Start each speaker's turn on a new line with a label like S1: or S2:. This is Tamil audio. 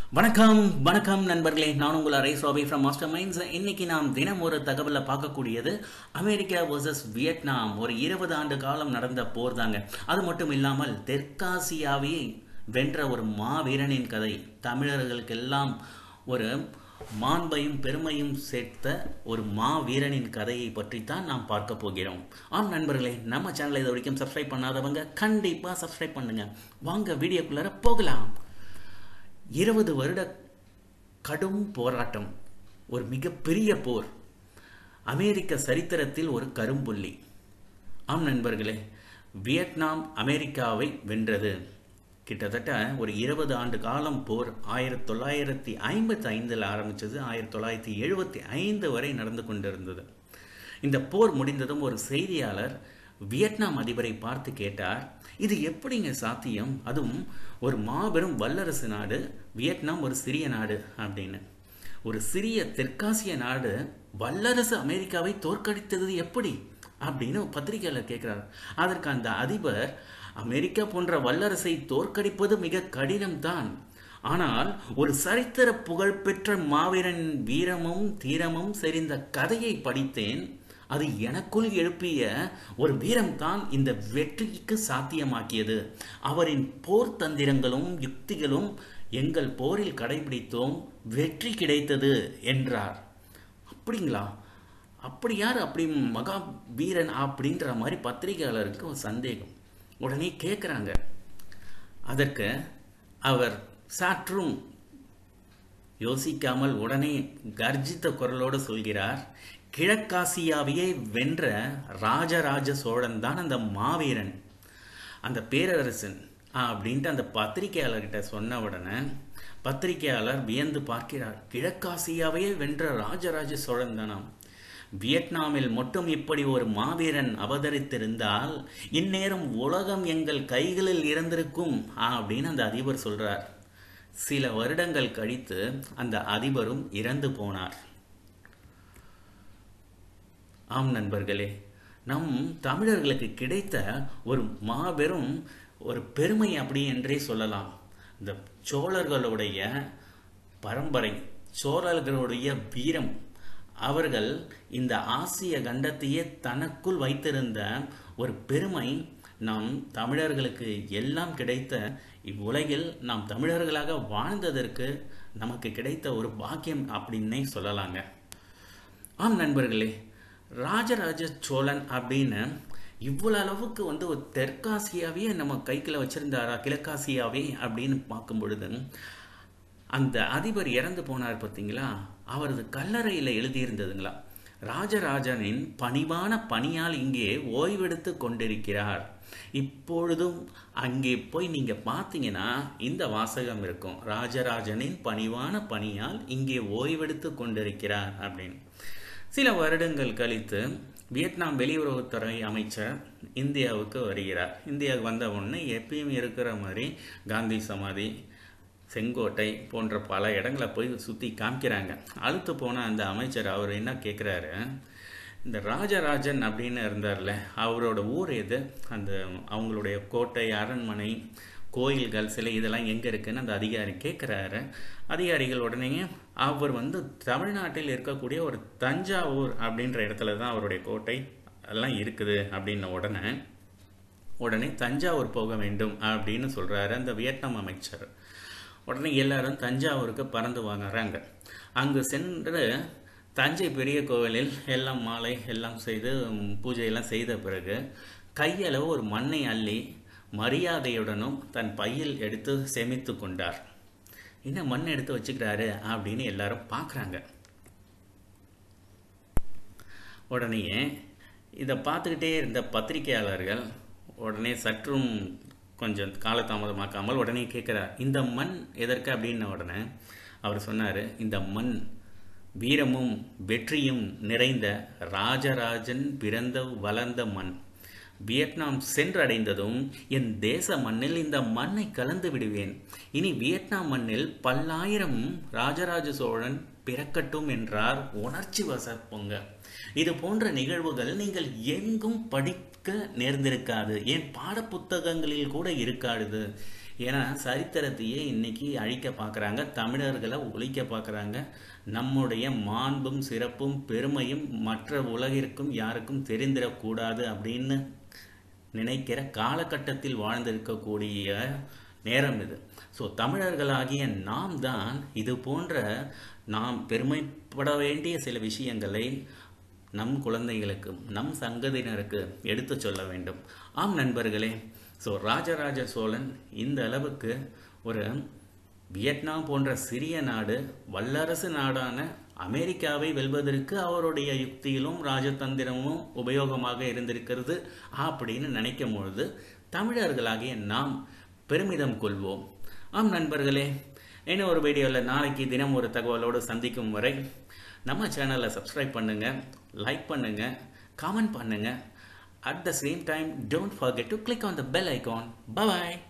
S1: வணக்கம் வணக்கம் நண்பர்களே, நான் உங்கள் Rice Robby from Master Minds. இன்னைக்கு நாம் தினம் ஒரு தகவலை பார்க்கக்கூடியது அமெரிக்கா வர்சஸ் வியட்நாம். ஒரு 20 ஆண்டு காலம் நடந்த போர் தாங்க. அது மட்டும் இல்லாமல் தெற்காசியாவை வென்ற ஒரு மாவீரனின் கதை, தமிழர்களுக்கெல்லாம் ஒரு மாண்பையும் பெருமையும் சேர்த்த ஒரு மாவீரனின் கதையை பற்றித்தான் நாம் பார்க்க போகிறோம். ஆம் நண்பர்களே, நம்ம சேனலை இது வரைக்கும் சப்ஸ்கிரைப் பண்ணாதவங்க கண்டிப்பா சப்ஸ்கிரைப் பண்ணுங்க. வாங்க வீடியோக்குள்ளார போகலாம். 20 வருட கடும் போராட்டம், ஒரு மிகப்பெரிய போர், அமெரிக்க சரித்திரத்தில் ஒரு கரும்புள்ளி. ஆம் நண்பர்களே, வியட்நாம் அமெரிக்காவை வென்றது. கிட்டத்தட்ட ஒரு 20 ஆண்டு காலம் போர். 1955 ஆரம்பிச்சது, 1975 வரை நடந்து கொண்டிருந்தது. இந்த போர் முடிந்ததும் ஒரு செய்தியாளர் வியட்நாம் அதிபரை பார்த்து கேட்டார், இது எப்படிங்க சாத்தியம்? அதுவும் ஒரு மாபெரும் வல்லரசு நாடு, வியட்நாம் ஒரு சிறிய நாடு அப்படின்னு. ஒரு சிறிய தெற்காசிய நாடு வல்லரசு அமெரிக்காவை தோற்கடித்தது எப்படி அப்படின்னு பத்திரிகையாளர் கேட்கிறார். அதற்கு அந்த அதிபர், அமெரிக்கா போன்ற வல்லரசை தோற்கடிப்பது மிக கடினம்தான், ஆனால் ஒரு சரித்திர புகழ்பெற்ற மாவீரன் வீரமும் தீரமும் செறிந்த கதையை படித்தேன். அது எனக்குள் எழுப்பிய ஒரு வீரம்தான் இந்த வெற்றிக்கு சாத்தியமாக்கியது. அவரின் போர் தந்திரங்களும் யுக்திகளும் எங்கள் போரில் கடைபிடித்தோம், வெற்றி கிடைத்தது என்றார். அப்படிங்களா? அப்படி யார் அப்படி மகா வீரன் அப்படின்ற மாதிரி பத்திரிகையாளருக்கு ஒரு சந்தேகம். உடனே கேட்குறாங்க. அதற்கு அவர் சற்றும் யோசிக்காமல் உடனே கர்ஜித்த குரலோடு சொல்கிறார், கிழக்காசியாவையே வென்ற ராஜராஜ சோழன் தான் அந்த மாவீரன், அந்த பேரரசன் அப்படின்ட்டு அந்த பத்திரிகையாளர்கிட்ட சொன்ன உடனே பத்திரிகையாளர் வியந்து பார்க்கிறார். கிழக்காசியாவையே வென்ற ராஜராஜ சோழன் தானாம். வியட்நாமில் மட்டும் இப்படி ஒரு மாவீரன் அவதரித்திருந்தால் இந்நேரம் உலகம் எங்கள் கைகளில் இருந்திருக்கும் அப்படின்னு அந்த அதிபர் சொல்றார். சில வருடங்கள் கழித்து அந்த அதிபரும் இறந்து போனார். ஆம் நண்பர்களே, நம் தமிழர்களுக்கு கிடைத்த ஒரு மாபெரும் ஒரு பெருமை அப்படி என்றே சொல்லலாம். இந்த சோழர்களுடைய பரம்பரை, சோழர்களுடைய வீரம், அவர்கள் இந்த ஆசிய கண்டத்தையே தனக்குள் வைத்திருந்த ஒரு பெருமை நாம் தமிழர்களுக்கு எல்லாம் கிடைத்த இவ்வுலகில் நாம் தமிழர்களாக வாழ்ந்ததற்கு நமக்கு கிடைத்த ஒரு பாக்கியம் அப்படின்னே சொல்லலாங்க. ஆம் நண்பர்களே, ராஜராஜ சோழன் அப்படின்னு இவ்வளவு அளவுக்கு ஒரு தெற்காசியாவே நம்ம கைக்குள்ள வச்சிருந்தாரா, கிழக்காசியாவே அப்படின்னு பார்க்கும் பொழுது, அந்த அதிபர் இறந்து போனார் பார்த்தீங்களா, அவரது கல்லறையில் எழுதியிருந்ததுங்களா, ராஜராஜனின் பணிவான பணியால் இங்கே ஓய்வெடுத்து கொண்டிருக்கிறார். இப்பொழுதும் அங்கே போய் நீங்க பார்த்தீங்கன்னா இந்த வாசகம் இருக்கும், ராஜராஜனின் பணிவான பணியால் இங்கே ஓய்வெடுத்து கொண்டிருக்கிறார் அப்படின்னு. சில வருடங்கள் கழித்து வியட்நாம் வெளியுறவுத்துறை அமைச்சர் இந்தியாவுக்கு வருகிறார். இந்தியாவுக்கு வந்த உடனே எப்பயும் இருக்கிற மாதிரி காந்தி சமாதி, செங்கோட்டை போன்ற பல இடங்களை போய் சுற்றி காமிக்கிறாங்க. அழுத்து போன அந்த அமைச்சர் அவர் என்ன கேட்குறாரு, இந்த ராஜராஜன் அப்படின்னு இருந்தார்ல, அவரோட ஊர் எது, அந்த அவங்களுடைய கோட்டை, அரண்மனை, கோயில்கள், சிலை இதெல்லாம் எங்கே இருக்குன்னு அந்த அதிகாரி கேட்குறாரு. அதிகாரிகள் உடனே அவர் தமிழ்நாட்டில் இருக்கக்கூடிய ஒரு தஞ்சாவூர் அப்படின்ற இடத்துல தான் அவருடைய கோட்டை எல்லாம் இருக்குது அப்படின்ன உடனே தஞ்சாவூர் போக வேண்டும் அப்படின்னு சொல்கிறாரு அந்த வியட்நாம் அமைச்சர். உடனே எல்லாரும் தஞ்சாவூருக்கு பறந்து வாங்குறாங்க. அங்கு சென்று தஞ்சை பெரிய கோவிலில் எல்லாம் மாலை எல்லாம் செய்து பூஜையெல்லாம் செய்த பிறகு கையளவு ஒரு மண்ணை அள்ளி மரியாதையுடனும் தன் பையில் எடுத்து சேமித்து கொண்டார். என்ன மண் எடுத்து வச்சுக்கிறாரு அப்படின்னு எல்லாரும் பார்க்குறாங்க. உடனே இதை பார்த்துக்கிட்டே இருந்த பத்திரிகையாளர்கள் உடனே சற்றும் கொஞ்சம் காலதாமதமாக்காமல் உடனே கேட்குறார், இந்த மண் எதற்கு அப்படின்ன உடனே அவர் சொன்னார், இந்த மண் வீரமும் வெற்றியும் நிறைந்த ராஜராஜன் பிறந்த வளர்ந்த மண். வியட்நாம் சென்றடைந்ததும் என் தேச மண்ணில் இந்த மண்ணை கலந்து விடுவேன். இனி வியட்நாம் மண்ணில் பல்லாயிரம் ராஜராஜ சோழன் பிறக்கட்டும் என்றார் உணர்ச்சி வசப்பங்க. இது போன்ற நிகழ்வுகள் நீங்கள் எங்கும் படிக்க நேர்ந்திருக்காது, ஏன் பாட புத்தகங்களில் கூட இருக்காது. ஏன்னா சரித்திரத்தையே இன்னைக்கு அழிக்க பார்க்குறாங்க, தமிழர்களை ஒழிக்க பார்க்குறாங்க. நம்முடைய மாண்பும் சிறப்பும் பெருமையும் மற்ற உலகிற்கும் யாருக்கும் தெரிந்திடக்கூடாது அப்படின்னு நினைக்கிற காலகட்டத்தில் வாழ்ந்திருக்கக்கூடிய நேரம் இது. ஸோ தமிழர்களாகிய நாம் தான் இது போன்ற நாம் பெருமைப்பட வேண்டிய சில விஷயங்களை நம் குழந்தைகளுக்கு, நம் சங்கதியினருக்கு எடுத்து சொல்ல வேண்டும். ஆம் நண்பர்களே, ஸோ ராஜராஜ சோழன் இந்த அளவுக்கு ஒரு வியட்நாம் போன்ற சிறிய நாடு வல்லரசு நாடான அமெரிக்காவை வெல்வதற்கு அவருடைய யுக்தியிலும் ராஜதந்திரமும் உபயோகமாக இருந்திருக்கிறது அப்படின்னு நினைக்கும் பொழுது தமிழர்களாகிய நாம் பெருமிதம் கொள்வோம். ஆம் நண்பர்களே, இன்னும் ஒரு வீடியோவில் நாளைக்கு தினம் ஒரு தகவலோடு சந்திக்கும் வரை நம்ம சேனலை சப்ஸ்கிரைப் பண்ணுங்கள், லைக் பண்ணுங்கள், கமெண்ட் பண்ணுங்கள். At the same time, don't forget to click on the bell icon. Bye bye.